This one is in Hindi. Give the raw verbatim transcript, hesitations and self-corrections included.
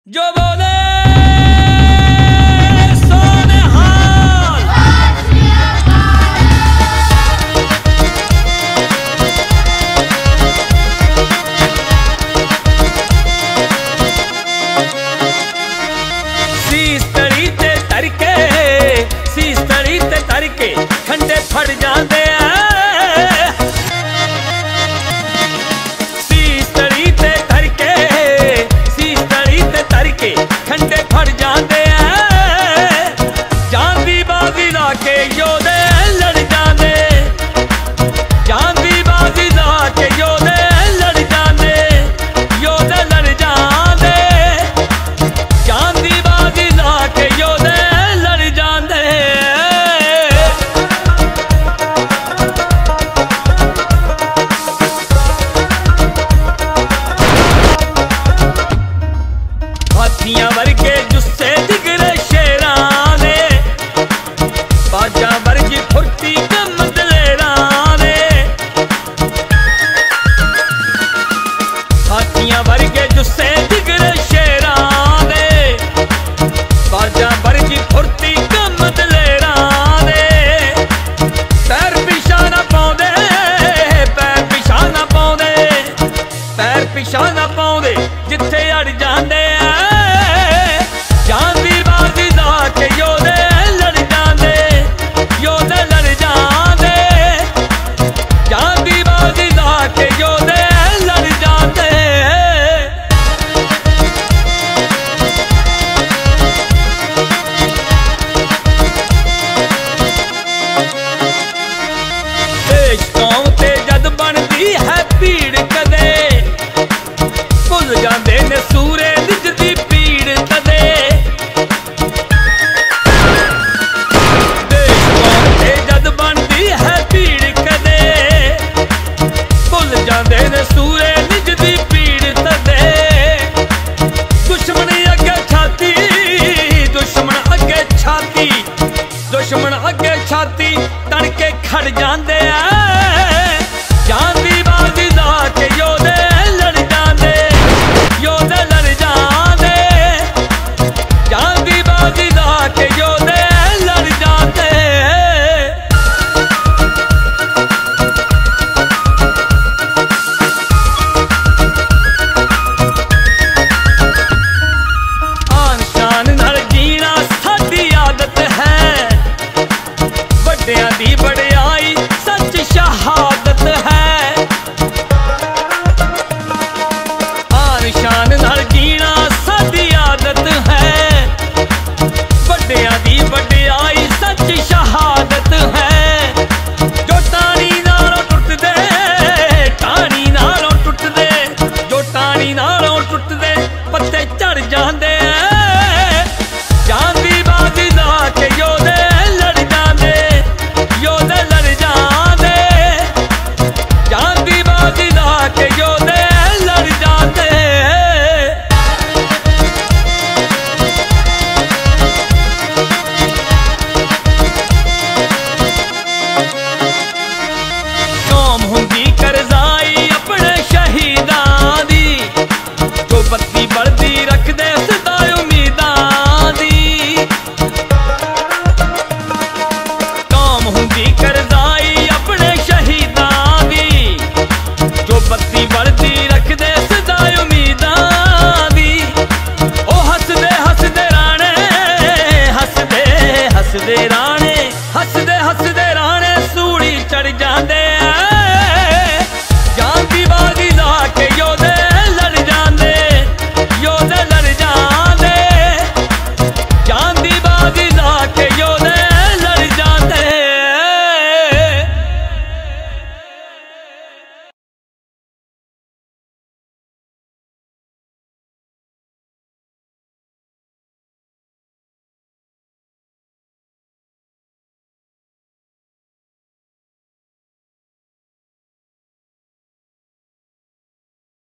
जो बोले सोने हाल। सीस तड़ी ते तरके सीस तड़ी ते तरके खंडे फड़ जाते हैं। सीस तड़ी ते तरके सीस तड़ी ते तरके खंडे फड़ जाते हैं। जांदी बाजी लाके योदे लड़ जाते। जांदी बाजी लाके योदे लड़ जाते। योदे लड़ जाते। जांदी बाजी लाके योदे लड़ जाते। हाथियां वर्गे जुस्से जिगरे शेरां ने। बाजा वर्गी फुर्ती कम दलेरां ने। हाथियां वर्गे जुस्से जिगरे शेरां ने। बाजा वर्गी फुर्ती कम दलेरां ने। पैर पिछा ना पाउंदे पैर पिछा ना पाउंदे पैर पिछा ना पाउंदे जिथे अड़ जांदे। जांदी बाजी लाके योदे लड़ जांदे। योदे लड़ जांदे। जांदी बाजी लाके योदे लड़ जांदे। देश कौम ते जद बनदी है भीड़ कदे भुल जांदे ने सूरे निज दी पीड़ कदे। देश कौम ते जद बनदी है भीड़ कदे भुल जांदे ने सूरे